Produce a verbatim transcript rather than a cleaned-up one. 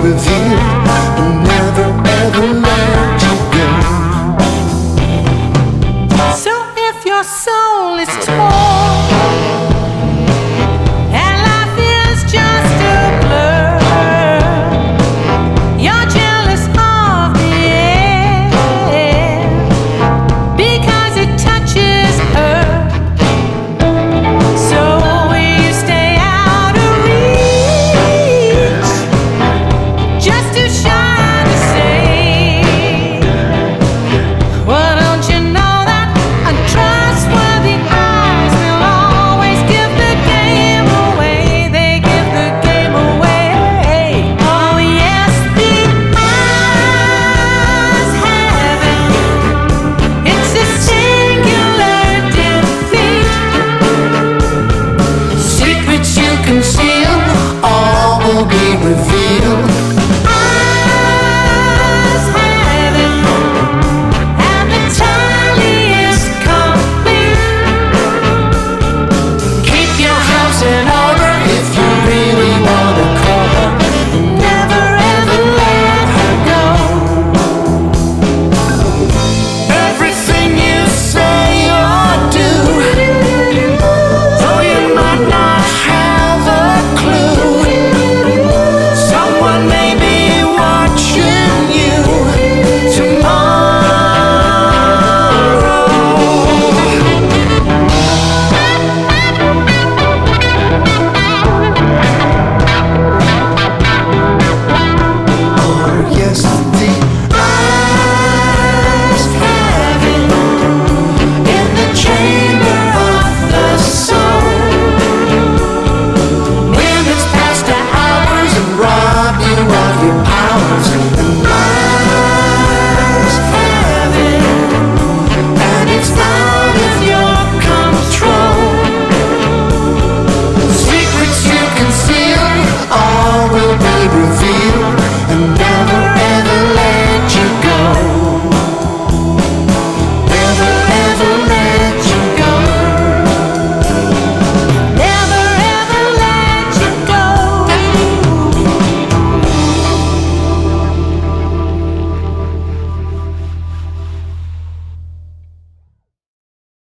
revealed. We'll never ever let you go. So if your soul is torn and life is just a blur, you're jealous of the air because it touches her. So will you stay out of reach just to shine the same? Well, don't you know that untrustworthy eyes will always give the game away? They give the game away. Oh yes, the eyes have it. It's a singular defeat. Secrets you conceal, all will be revealed.